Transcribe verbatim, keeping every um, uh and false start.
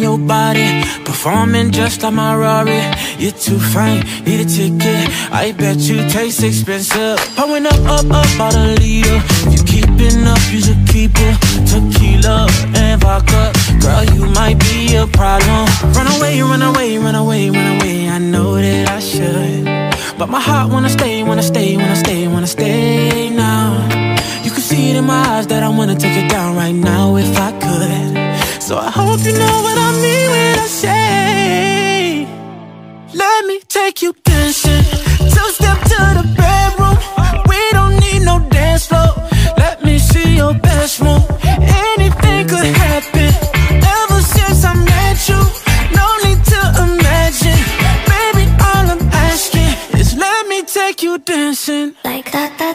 your body, performing just like my Rari. You're too fine, need a ticket. I bet you taste expensive. Pouring up, up, up, about a liter. If you keeping up, you should keep it. Tequila and vodka, girl, you might be a problem. Run away, run away, run away, run away. I know that I should, but my heart wanna stay, wanna stay, wanna stay, wanna stay now. You can see it in my eyes that I wanna take it down right now if I could. So I hope you know what I mean when I say, let me take you dancing. Two-step to the bedroom. We don't need no dance floor. Let me see your best move. Anything could happen. Ever since I met you, no need to imagine. Baby, all I'm asking is let me take you dancing. Like that, that.